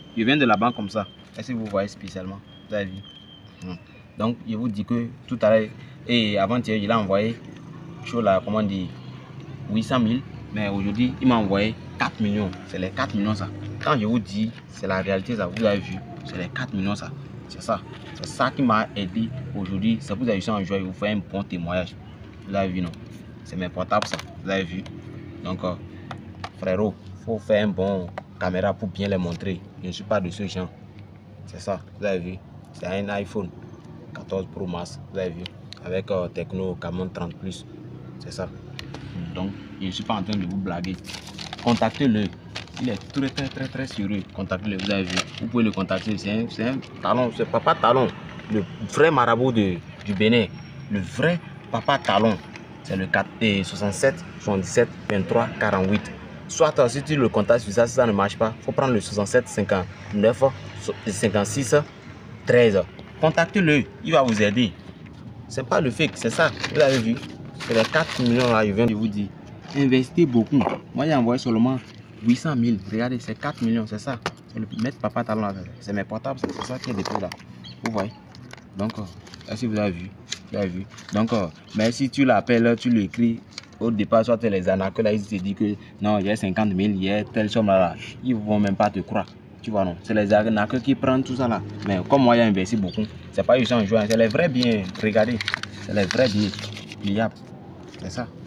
je viens de la banque comme ça. Est-ce que vous voyez spécialement? Vous avez vu? Donc, je vous dis que tout à l'heure, et avant-hier, il a envoyé sur la commande 800 000, mais aujourd'hui, il m'a envoyé 4 millions. C'est les 4 millions ça. Quand je vous dis, c'est la réalité ça, vous avez vu, c'est les 4 millions ça. C'est ça. C'est ça qui m'a aidé aujourd'hui. C'est pour vous avez en joie, vous faites un bon témoignage. Vous avez vu, non? C'est mes portables ça. Vous avez vu? Donc, frérot, il faut faire un bon caméra pour bien les montrer. Je ne suis pas de ce genre. C'est ça. Vous avez vu? C'est un iPhone 14 Pro Max. Vous avez vu? Avec Tecno Camon 30 Plus. C'est ça. Donc, je ne suis pas en train de vous blaguer. Contactez-le. Il est très sérieux. Contactez-le. Vous avez vu. Vous pouvez le contacter. C'est un talon. C'est Papa Talon. Le vrai marabout du Bénin. Le vrai Papa Talon. C'est le 67 77 23 48. Soit si tu le contactes sur ça, si ça ne marche pas, il faut prendre le 67 59 56 13. Contactez-le. Il va vous aider. C'est pas le fake. C'est ça. Vous avez vu. C'est les 4 millions là, je viens de vous dire. Investissez beaucoup. Moi, j'ai envoyé seulement 800 000. Regardez, c'est 4 millions, c'est ça. C'est le maître Papa Talon là. C'est mes portables, c'est ça qui est dépôt là. Vous voyez. Donc, est-ce que vous avez vu? Vous avez vu. Donc, mais si tu l'appelles, tu l'écris au départ, soit les arnaqueurs là, ils te disent que non, il y a 50 000, il y a telle somme là. Ils ne vont même pas te croire. Tu vois, non? C'est les arnaqueurs qui prennent tout ça là. Mais comme moi, j'ai investi beaucoup, c'est pas juste en jouant, c'est les vrais biens. Regardez, c'est les vrais biens. C'est ça.